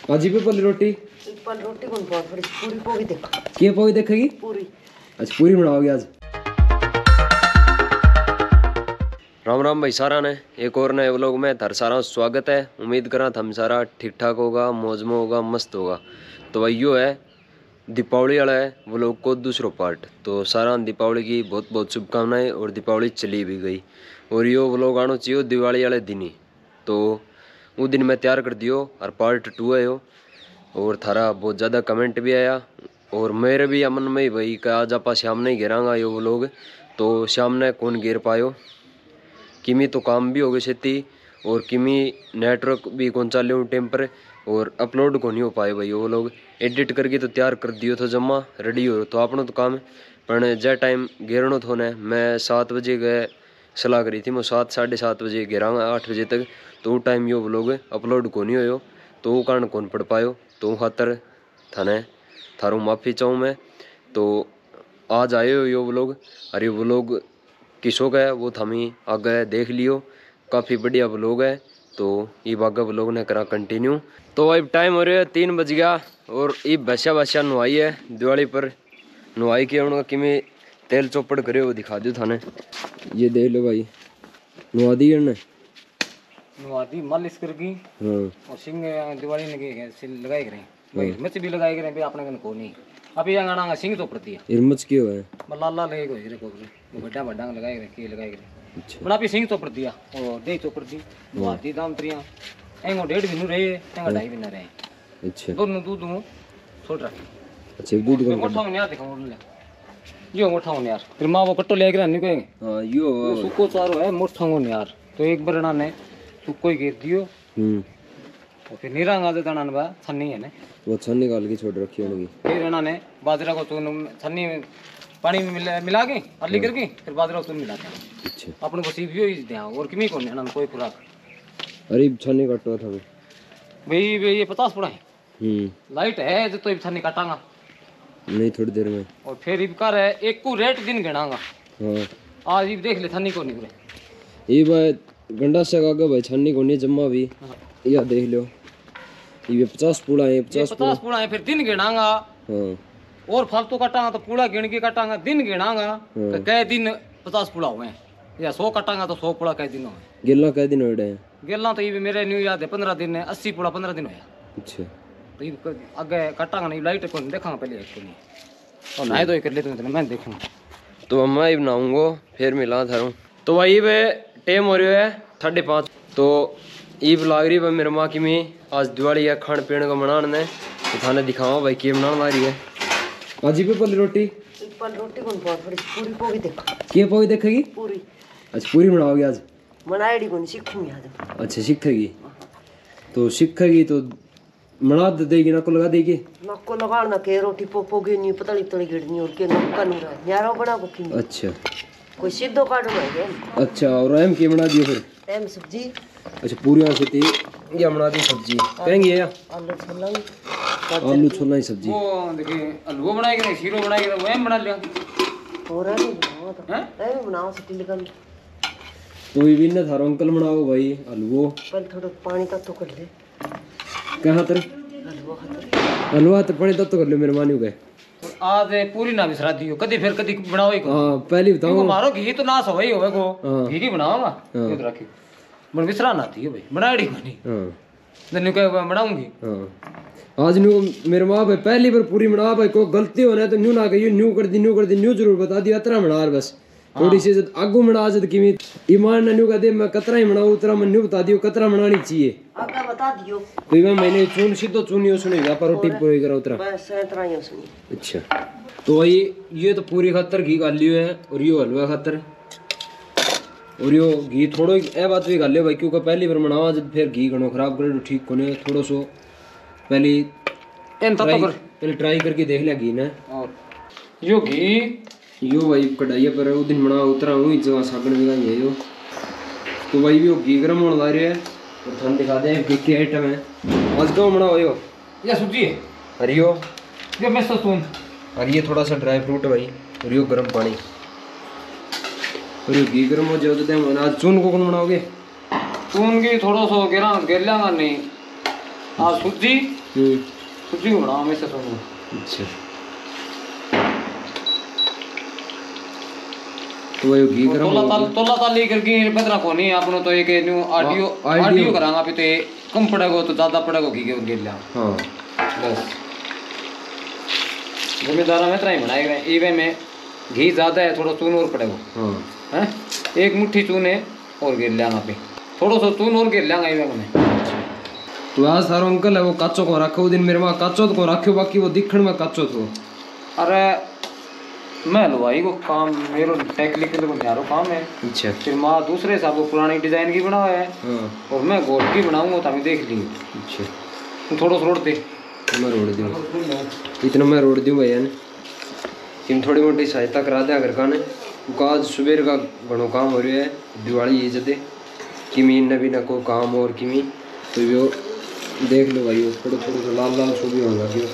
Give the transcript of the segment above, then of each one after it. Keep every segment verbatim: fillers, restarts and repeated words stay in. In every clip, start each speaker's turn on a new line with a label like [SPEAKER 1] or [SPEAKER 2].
[SPEAKER 1] आज पे पल्ली रोटी
[SPEAKER 2] पल रोटी कौन पाव फिर पूरी पोगी देख
[SPEAKER 1] के पोगी देखेगी
[SPEAKER 2] पूरी।
[SPEAKER 1] अच्छा पूरी बनाओगे आज। राम राम भाई सारा ने एक और नए व्लॉग में थार सारा स्वागत है। उम्मीद करा थम सारा ठीक ठाक होगा, मौज में होगा, मस्त होगा। तो भाई यो है दीपावली वाला है व्लॉग को दूसरा पार्ट। तो सारा दीपावली की बहुत बहुत शुभकामनाएं। और दीपावली चली भी गई और यो व्लॉग आना चाहिए दिवाली वाले दिन ही। तो वो दिन मैं तैयार कर दियो और पार्ट टू है यो। और थारा बहुत ज़्यादा कमेंट भी आया और मेरे भी अमन में ही भाई कि आज आप शाम नहीं गिरांगा यो व्लॉग। तो शाम ने कौन गिर पायो किमी तो काम भी हो गए छेती और किमी नेटवर्क भी कौन चाले हूँ टाइम पर और अपलोड को नहीं हो पाए भाई। वो लोग एडिट करके तो तैयार कर दियो तो जमा रेडी हो तो अपना तो काम पर जै टाइम गिरनो थो ने मैं सात बजे गए सलाह करी थी मैं सात साढ़े सात बजे गिरांगा आठ बजे तक। तो वो टाइम यो व्लॉग अपलोड को नहीं हो तो वो कारण कौन पढ़ पायो। तो खातर थाने थारू माफ़ी चाहूँ मैं। तो आज आयो यो व्लॉग और ये व्लॉग किसो का है वो थमी आगे देख लियो। काफ़ी बढ़िया व्लॉग है। तो ये बागा व्लॉग ने करा कंटिन्यू। तो अब टाइम हो रहा है तीन बज गया और ये बस्या बस्या नुआई है दिवाली पर नुआई के उनका किमें तेल चौपड़ करे वो दिखा दो थाने। ये देख लो भाई नुआ दी ने
[SPEAKER 3] नुआ दी मालिश करगी।
[SPEAKER 1] हाँ
[SPEAKER 3] और सिंह दिवाली ने लगाई करें भाई मिर्च भी लगाई करें अपने को नहीं अभी यहाँ सिंह तो पड़ती है
[SPEAKER 1] इरमच क्यों है
[SPEAKER 3] लाला लगे कोई रे को बड़ा बड़ा लगाई करे के लगाई करे
[SPEAKER 1] अच्छा
[SPEAKER 3] बना भी सिंह तो पड़ दिया और दे तो पड़ दी नुआती दाम त्रिया एंगो डेढ़ भी नु रहे एंगो ढाई भी न रहे।
[SPEAKER 1] अच्छा
[SPEAKER 3] दोनों दूध हूं छोड़ रख
[SPEAKER 1] अच्छा दूध कौन
[SPEAKER 3] मोटा होने यार दिखाओ ले यो मोटा होने यार फिर मां वो कट्टो ले के नहीं कहेंगे।
[SPEAKER 1] हां यो
[SPEAKER 3] सुको चारो है मोटा होने यार। तो एक बरना ने सुको ही गिर दियो
[SPEAKER 1] हम्म
[SPEAKER 3] और फिर निरांगा दे दाना बा छन्नी है ने
[SPEAKER 1] वो छन्नी निकाल के छोड़ रखी होगी।
[SPEAKER 3] फिर इन्होंने बाजरा को चून छन्नी में पानी में मिला मिला के अली करके फिर बाजरा को चून मिला के
[SPEAKER 1] अच्छा
[SPEAKER 3] अपने को सीख ही दिया और किमी को नहीं कोई खुराक।
[SPEAKER 1] अरे छन्नी काटवा था
[SPEAKER 3] भाई भाई ये पचास पड़ा है
[SPEAKER 1] हम्म
[SPEAKER 3] लाइट है जो तो ये छन्नी काटांगा
[SPEAKER 1] नहीं थोड़ी देर में
[SPEAKER 3] और फिर इबकार है एक को रेट दिन गिनांगा।
[SPEAKER 1] हाँ
[SPEAKER 3] आज ये देख ले छन्नी को नहीं पूरे
[SPEAKER 1] ये बात गंडा से आगे भाई छन्नी को नहीं जम्मा भी या देख लो ये पचास पूड़ा है पचास
[SPEAKER 3] पचास पूड़ा है फिर दिन गिनांगा।
[SPEAKER 1] हाँ
[SPEAKER 3] और फालतू काटांगा तो पूड़ा गिन के काटांगा दिन गिनांगा तो कै दिन पचास पूड़ा हुए या सौ काटांगा तो सौ पूड़ा कै दिन हुए
[SPEAKER 1] गिल्ला कै दिन होड़े हैं
[SPEAKER 3] गेला तो ये मेरे न्यू याद है पंद्रह दिन है अस्सी पूड़ा पंद्रह दिन होया।
[SPEAKER 1] अच्छा
[SPEAKER 3] तो ये आगे काटांगा नहीं लाइट को देखांगा पहले एक नहीं और नहीं तो ये कर लेते हैं मैं देखूंगा।
[SPEAKER 1] तो मैं ही बनाऊंगा फिर मिला था। तो भाई वे टाइम हो रहा है साढ़े पाँच। तो ईब लाग रही है मेरे माँ की मैं आज दिवाली है खान पीने का बनाने तो थाने दिखावा भाई के बनाने ला रही है। आज पे पल्ली रोटी
[SPEAKER 2] पल रोटी कौन पाव फिर पूरी पोगी देख
[SPEAKER 1] के पोगी देखेगी
[SPEAKER 2] पूरी।
[SPEAKER 1] अच्छा पूरी बनाओगे आज
[SPEAKER 2] बनाएड़ी कौन सीखूंगी आज।
[SPEAKER 1] अच्छा सीखेगी तो सीखेगी तो बना देगी ना को लगा देगी
[SPEAKER 2] नक्को लगाना के रोटी पो पोगी नहीं पतली तली गिरनी और के नक्का नहीं रहा यारो बना को की
[SPEAKER 1] अच्छा
[SPEAKER 2] कोई सीधो काटना है।
[SPEAKER 1] अच्छा और एम के बना दियो फिर
[SPEAKER 2] एम सब्जी
[SPEAKER 1] अच्छा पूरी से थी या बना दी सब्जी कहेंगे या
[SPEAKER 2] आलू छोला
[SPEAKER 1] आलू छोला की सब्जी
[SPEAKER 3] वो देखिए आलू बनाए के शीरो बनाए के वो एम बना लिया
[SPEAKER 2] और है बनाओ तो एम बनाओ सटी लगन।
[SPEAKER 1] तो ये भी ना थारो अंकल बनाओ भाई हलवो
[SPEAKER 2] पर थोड़ा पानी का तो कर ले
[SPEAKER 1] कहाँ तर
[SPEAKER 2] हलवा खातर
[SPEAKER 1] हलवा तो पानी तब तो कर लो मेरे मानियो गए
[SPEAKER 3] तो आज पूरी ना बिसरा दियो कदी फिर कदी बनाओ ही
[SPEAKER 1] हाँ पहले बताओ
[SPEAKER 3] मारो घी तो नाश हो ही होवे को
[SPEAKER 1] हाँ।
[SPEAKER 3] घी की बनाऊंगा
[SPEAKER 1] हाँ।
[SPEAKER 3] ये रखी मन बिसरा ना थी भाई बनाड़ी को नहीं
[SPEAKER 1] हाँ
[SPEAKER 3] दिन को बनाऊंगी।
[SPEAKER 1] हाँ आज न्यू मेरे माँ भाई पहली बार पूरी बना भाई कोई गलती होना तो न्यू ना कहियो न्यू कर दी न्यू कर दी न्यू जरूर बता दियो अतरा बना बस थोड़ी सी आगू बना जद की ईमान ने न्यू कह दे मैं कतरा ही बनाऊं उतरा मैं न्यू बता दियो कतरा बनानी चाहिए
[SPEAKER 2] आगे बता दियो
[SPEAKER 1] तो मैं मैंने चून सीधो चुनियो सुनेगा पर रोटी पूरी करा उतरा
[SPEAKER 2] बस इतना ही सुनी।
[SPEAKER 1] अच्छा तो भाई ये तो पूरी खातर घी गाल लियो है और यो हलवा खातर और यो घी थोड़ो ए बात भी गाल लियो भाई क्योंकि पहली बार बनावा जब फिर घी घणो खराब करे तो ठीक कोने थोड़ो सो पहले
[SPEAKER 3] इन तब कर
[SPEAKER 1] पहले ट्राई करके देख लिया घी ने
[SPEAKER 3] और यो घी
[SPEAKER 1] यो भाई कढ़ाई पर उस दिन बना उतरा हुई जगह सागण भी है यो। तो भाई यो घी गरम होने ला रही है और थाने दिखा दे घी के आइटम है आज क्यों बना यो
[SPEAKER 3] ये सब्जी है
[SPEAKER 1] हरियो
[SPEAKER 3] ये मैं सोचूं
[SPEAKER 1] और ये थोड़ा सा ड्राई फ्रूट है भाई और यो गर्म पानी और ये घी गर्म हो जाए तो आज चून को कौन बनाओगे
[SPEAKER 3] चून की थोड़ा सो गिरा गिर लेंगा नहीं आज सूजी
[SPEAKER 1] हम्म
[SPEAKER 3] सब्जी को बनाओ हमेशा सुनो।
[SPEAKER 1] अच्छा तो वो घी गरम
[SPEAKER 3] तोला
[SPEAKER 1] हो
[SPEAKER 3] ताल
[SPEAKER 1] गया।
[SPEAKER 3] तोला ताल लेकर के पतरा को नहीं आपनो तो एक न्यू ऑडियो
[SPEAKER 1] ऑडियो।
[SPEAKER 3] ऑडियो करांगा पे तो ये कम पड़ेगा तो ज्यादा पड़ेगा घी के गिर लिया
[SPEAKER 1] हाँ
[SPEAKER 3] बस जिम्मेदार में इतना ही बनाएगा इवे में घी ज्यादा है थोड़ा चून और पड़ेगा
[SPEAKER 1] हाँ
[SPEAKER 3] हैं एक मुट्ठी चून है और गिर लिया पे थोड़ा सा चून और गिर लिया इवे में।
[SPEAKER 1] तो आज सारो अंकल है वो काचो को रखो दिन मेरे माँ काचो को रखो बाकी वो दिखण में काचो थो।
[SPEAKER 3] अरे मैं हलवाई को काम मेरो टेक्निकल को न्यारो काम है।
[SPEAKER 1] अच्छा
[SPEAKER 3] फिर माँ दूसरे हिसाब को पुरानी डिजाइन की बनावा है
[SPEAKER 1] हाँ
[SPEAKER 3] और मैं गोल्ड की बनाऊंगा तो हमें देख ली
[SPEAKER 1] अच्छा
[SPEAKER 3] तुम थोड़ा सा रोड दे
[SPEAKER 1] मैं रोड दूँ इतना मैं रोड दूँ भैया ने इन थोड़ी मोटी सहायता करा दें अगर का ने आज सुबह का घणो काम हो रहा है दिवाली ये जदे किमी न भी न को काम और किमी तो वो देख लो भाई थोड़ा थोड़ा सा लाल लाल सो भी होने लगी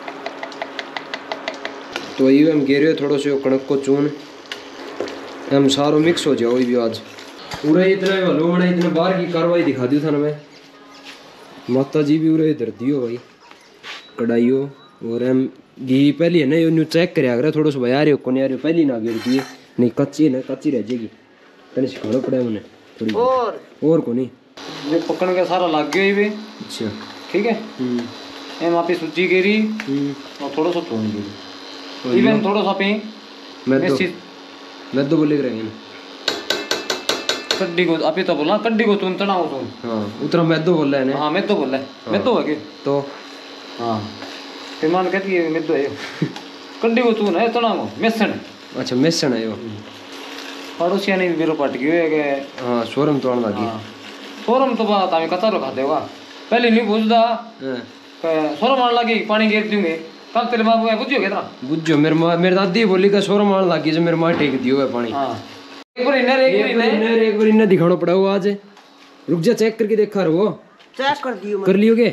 [SPEAKER 1] तो ये हम गिरे थोड़ा सा कणक को चून हम सारो मिक्स हो जाओ भी आज पूरा इतना हलो बना इतने बाहर की कार्रवाई दिखा दी था ना मैं माता जी भी उरे इधर दियो भाई कढ़ाइयो और हम घी पहले है ना यो चेक कर अगर थोड़ा सा आ रहे हो कौन आ रहे हो पहले ना गिर दिए नहीं कच्ची है ना कच्ची रह जाएगी तेने सिखाना पड़ा मैंने थोड़ी
[SPEAKER 2] और
[SPEAKER 1] और को नहीं
[SPEAKER 3] जो पकड़ के सारा लग गया ही
[SPEAKER 1] अच्छा
[SPEAKER 3] ठीक है
[SPEAKER 1] हम्म
[SPEAKER 3] एम आप सूजी गिरी
[SPEAKER 1] हम्म
[SPEAKER 3] और थोड़ा सा चून गिरी
[SPEAKER 1] और
[SPEAKER 3] इवन थोड़ा सा पे
[SPEAKER 1] मैं तो
[SPEAKER 3] मिर्ची
[SPEAKER 1] मैं तो बोले रहेंगे
[SPEAKER 3] कड्डी को आप तो बोला कड्डी को चून तना को चून
[SPEAKER 1] हाँ उतना मैं तो बोल रहा है
[SPEAKER 3] हाँ मैं तो बोल रहा है मैं तो है कि
[SPEAKER 1] तो
[SPEAKER 3] हाँ फिर मान कहती है मैं तो है कड्डी को चून है तना को मिश्रण
[SPEAKER 1] अच्छा मिश्रण है वो
[SPEAKER 3] पड़ोसिया ने भी मेरे पाट की है कि
[SPEAKER 1] हाँ शोरम तोड़न लगी
[SPEAKER 3] हाँ सोरम तो बात हमें कतार खाते होगा पहले नहीं बुझदा
[SPEAKER 1] हाँ
[SPEAKER 3] सोरम आने लगी पानी गिर दूंगे कल तेरे बाबू है बुझियो कितना
[SPEAKER 1] बुझो मेरे माँ मेरी दादी बोली का शोरम आने लगी जो मेरे माँ टेक दियो है पानी
[SPEAKER 3] हाँ एक बार इन्हें एक बार इन्हें
[SPEAKER 1] इन्हें एक बार इन्हें दिखाना पड़ा हुआ आज रुक जा चेक करके देखा रहो
[SPEAKER 2] चेक कर दियो
[SPEAKER 1] कर लियोगे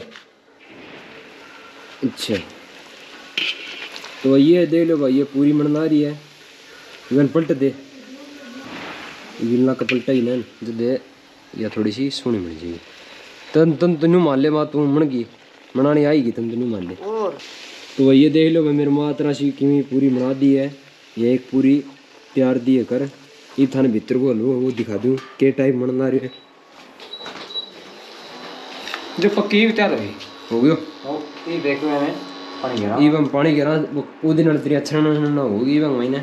[SPEAKER 1] अच्छा तो ये देख लो भाई ये पूरी मनना रही है इवन पलट दे गिलना का पलटा ही ना जो दे या थोड़ी सी सोनी बन जाएगी तन तन तनु मान ले माँ तू मन गई मनानी आएगी तन तनु मान ले
[SPEAKER 2] और
[SPEAKER 1] तो ये देख लो भाई मेरी माँ तरह सी किमी पूरी बना दी है ये एक पूरी तैयार दी है कर ये थाने भीतर को हलवा वो दिखा दूँ के टाइप मनना रही है
[SPEAKER 3] जो पक्की तैयार हुई
[SPEAKER 1] हो गयो
[SPEAKER 3] ये देखो हमें पानी गिरा
[SPEAKER 1] इवन पानी गिरा वो दिन तेरी अच्छा ना होगी इवन महीने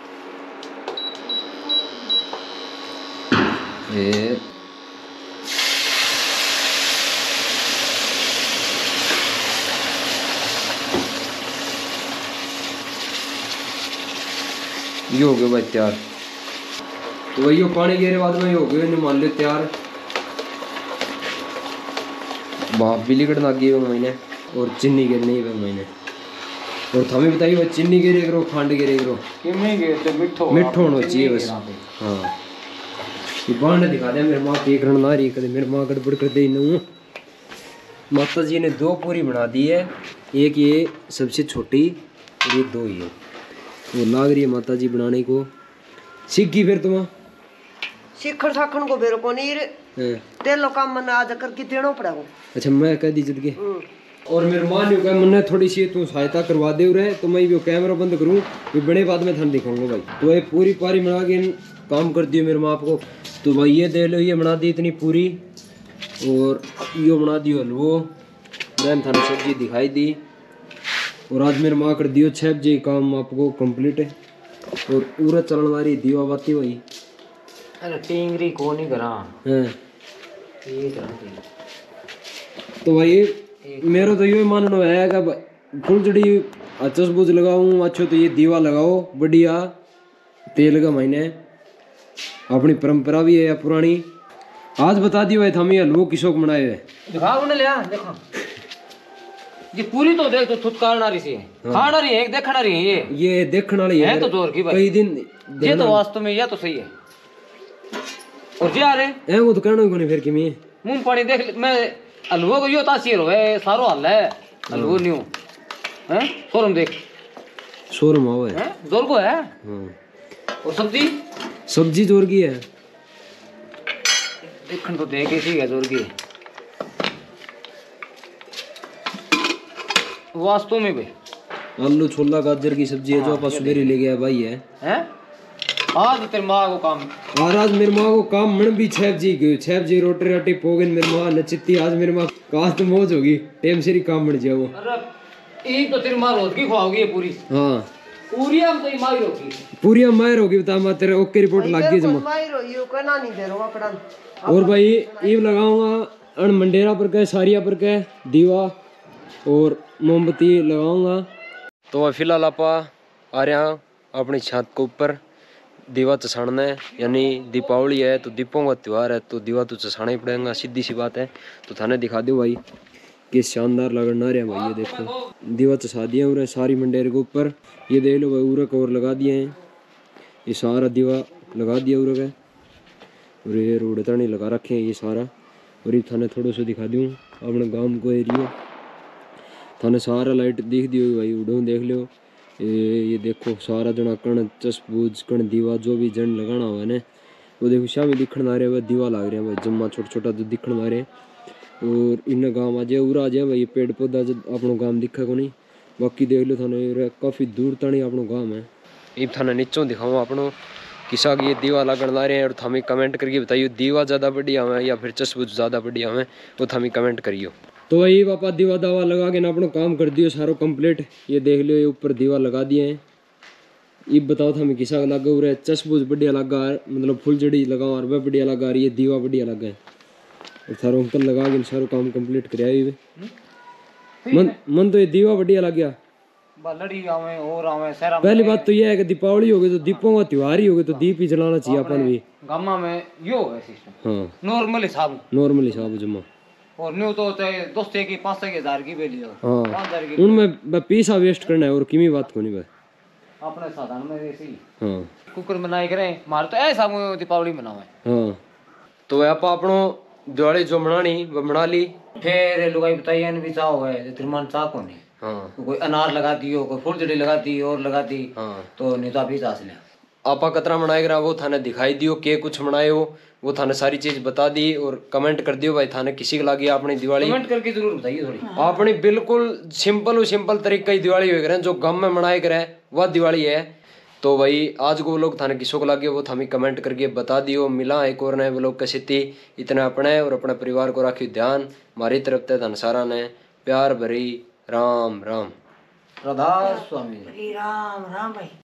[SPEAKER 1] ये ये हो गया भाई तैयार तो वही पानी गिरे बाद में हो गया मान लो तैयार भाप भी लिकड़ लग गई महीने और चीनी गिरनी है महीने और थमें बताइए भाई चीनी गिरे करो खंड गिरे करो
[SPEAKER 3] कि मैं गिर तो मिठो
[SPEAKER 1] मिठो होना चाहिए बस हाँ ये बाण दिखा दे मेरे माँ केक रन ना रही कदे मेरे माँ गड़बड़ कर दे नू माता जी ने दो पूरी बना दी है एक ये सबसे छोटी और ये दो ही है वो लाग रही है माता जी बनाने को सीख गई फिर तुम
[SPEAKER 2] सीखण साखण को बेरो को नहीं रे
[SPEAKER 1] हाँ।
[SPEAKER 2] तेलो काम मन आज कर की देनो पड़ेगा
[SPEAKER 1] अच्छा मैं कह दी जद के और मेरे माँ ने कहा मैंने थोड़ी सी तू सहायता करवा दे रहे तो मैं भी कैमरा बंद करूँ ये बड़े बाद में थाने दिखाऊंगा भाई तो ये पूरी पारी बना के काम कर दियो मेरे माँ को तो भाई ये दे लो ये बना दी इतनी पूरी और यो बना दियो हलवो मैंने थाने सब्जी दिखाई दी और आज मेरे माँ कर दियो छः बजे काम आपको कंप्लीट है और पूरा चलन वाली दीवा बाती वही
[SPEAKER 3] अरे टिंगरी को नहीं करा
[SPEAKER 1] हाँ
[SPEAKER 3] ये करती
[SPEAKER 1] तो भाई मेरा तो ये मानना है कि फुलझड़ी अच्छा सबूत लगाऊं अच्छो तो ये दीवा लगाओ बढ़िया तेल का महीने अपनी परंपरा भी है पुरानी आज बता दियो भाई हम ये हलवो किसों को बनाए हुए
[SPEAKER 3] दिखा उन्हें लिया देखो ये पूरी तो देख तो थुतकार नारी सी है खाना रही है एक देखना रही है ये
[SPEAKER 1] ये देखने वाली
[SPEAKER 3] है
[SPEAKER 1] है
[SPEAKER 3] तो जोर की भाई
[SPEAKER 1] कई दिन
[SPEAKER 3] ये तो वास्तव में यह तो सही है और जी आ रहे
[SPEAKER 1] ए वो तो कहना ही फिर किमी
[SPEAKER 3] मुंह पानी देख ले- मैं हलवो को यो तासीर हो है सारो हल है हलवो न्यू हैं सोरम देख
[SPEAKER 1] शोरम आओ है
[SPEAKER 3] हैं जोर को है
[SPEAKER 1] हाँ
[SPEAKER 3] और सब्जी
[SPEAKER 1] सब्जी जोर की है
[SPEAKER 3] देखन तो देख ऐसी है जोर की वास्तव में भाई
[SPEAKER 1] आलू छोला गाजर की सब्जी है जो आप सवेरे ले गया भाई है
[SPEAKER 3] हैं आज तेरे माँ को काम
[SPEAKER 1] और आज मेरी माँ को काम मन भी छह जी गई छह जी रोटी रोटी पोगन मेरी माँ नचित्ती आज मेरी माँ काश तो मौज होगी टेम से ही काम बन जाओ।
[SPEAKER 3] अरे ये तो तेरी माँ रोज की खुआओगी ये पूरी
[SPEAKER 1] हाँ
[SPEAKER 3] पूरी हम तो ये माँ ही रोकी
[SPEAKER 1] पूरी मायर होगी बता मैं तेरे ओके रिपोर्ट लग गई जमा
[SPEAKER 2] माहिर हो यू कहना नहीं दे रहा कड़ा
[SPEAKER 1] और भाई ये लगाऊंगा अण मंडेरा पर के सारिया पर के दीवा और मोमबत्ती लगाऊंगा। तो फिलहाल आप आ रहे हैं अपनी छत के ऊपर दीवा चसाना है यानी दीपावली है तो दीपों का त्यौहार है तो दीवा तो चसाना ही पड़ेगा सीधी सी बात है। तो थाने दिखा दो भाई कि शानदार लगना रहा भाई ये देखो दीवा चसा दिया उरे सारी मंडेर के ऊपर ये देख लो भाई उरे कवर लगा दिए हैं ये सारा दीवा लगा दिया उरे का और ये रोड तनी लगा रखे हैं ये सारा। और ये थाने थोड़ा सा दिखा दूँ अपने गांव को एरिया थाने सारा लाइट दिख दी होगी भाई उड़ो देख लो ये ये देखो सारा जना कण चसबूज कण दीवा जो भी जन लगाना हुआ ने वो देखो शामी दिखण आ रहे भाई दीवा लग रहे हैं भाई जम्मा छोटा छोटा जो दिखण आ रहे और इन गाँव आ जाए उरा आ जाए भाई पेड़ पौधा अपनो गाँव दिखा को नहीं बाकी देख लो थाने काफ़ी दूर तणी अपनो गाँव है। इब थाने नीचों दिखाऊँ अपनो किसा की ये दीवा लगन ला रहे हैं और थमें कमेंट करके बताइए दीवा ज़्यादा बढ़िया है या फिर चसबूज ज़्यादा बढ़िया है वो थमें कमेंट करियो। तो वही पापा दीवा दावा लगा के ना अपना काम कर दियो सारो कंप्लीट ये देख लो ये ऊपर दीवा लगा दिए हैं। ये बताओ था मैं किसा लगा हो रहा है चसबूज बढ़िया लगा मतलब फुल जड़ी लगा और वह बढ़िया लगा रही है दीवा बढ़िया लगा है और सारो ऊपर लगा के सारो काम कंप्लीट कराया मन मन तो ये दीवा बढ़िया लग गया।
[SPEAKER 3] लड़ी आवे और आवे शहर में
[SPEAKER 1] पहली बात तो यह है कि दीपावली होगी तो दीपों का त्योहार ही होगा तो दीप ही जलाना चाहिए अपन भी
[SPEAKER 3] गामा में यो है सिस्टम
[SPEAKER 1] हाँ
[SPEAKER 3] नॉर्मल हिसाब
[SPEAKER 1] नॉर्मल हिसाब जमा
[SPEAKER 3] और न्यू तो चाहे दोस्ते की पाँच की हजार की बेली हो
[SPEAKER 1] हाँ
[SPEAKER 3] पाँच हजार की
[SPEAKER 1] उनमें पैसा वेस्ट करना है और किमी बात को नहीं भाई
[SPEAKER 3] अपने साधन में ऐसे ही
[SPEAKER 1] हाँ
[SPEAKER 3] कुकर बनाए करें मार तो ऐसा मुझे दीपावली मनावे
[SPEAKER 1] हाँ तो आप अपनो दिवाली जो मनानी वो मना ली
[SPEAKER 3] फिर लुगाई बताइए भी चाहो है तिरमान चाह को नहीं
[SPEAKER 1] हाँ
[SPEAKER 3] तो कोई अनार लगा दी हो कोई फुलझड़ी लगा दी और लगा दी
[SPEAKER 1] हाँ
[SPEAKER 3] तो नहीं तो अभी चास ले
[SPEAKER 1] आपा कतरा मनाए करा वो थाने दिखाई दियो के कुछ मनाए हो वो थाने सारी चीज बता दी और कमेंट कर दियो भाई थाने किसी को लगी अपनी दिवाली
[SPEAKER 3] कमेंट करके जरूर बताइए थोड़ी
[SPEAKER 1] अपनी बिल्कुल सिंपल और सिंपल तरीके की दिवाली हो करें जो गम में मनाए करें वह दिवाली है। तो भाई आज को वो लोग थाने किसों को लगे वो थामी कमेंट करके बता दियो। मिला एक और नए वो लोग कैसी थी इतना अपने और अपने परिवार को राखी ध्यान हमारी तरफ से धनसारा ने प्यार भरी राम राम
[SPEAKER 3] राधा स्वामी
[SPEAKER 2] राम राम भाई।